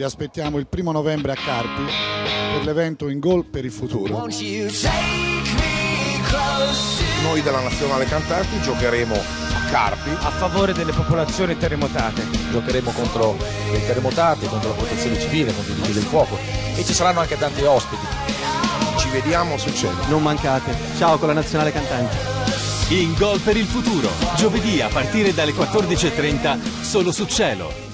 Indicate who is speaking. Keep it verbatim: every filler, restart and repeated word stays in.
Speaker 1: Vi aspettiamo il primo novembre a Carpi per l'evento In Gol per il Futuro.
Speaker 2: Noi della Nazionale Cantanti giocheremo a Carpi
Speaker 3: a favore delle popolazioni terremotate.
Speaker 4: Giocheremo contro i terremotati, contro la protezione civile, contro i vigili del fuoco e ci saranno anche tanti ospiti.
Speaker 2: Ci vediamo su Cielo.
Speaker 5: Non mancate. Ciao con la Nazionale Cantanti.
Speaker 6: In Gol per il Futuro, giovedì a partire dalle quattordici e trenta solo su Cielo.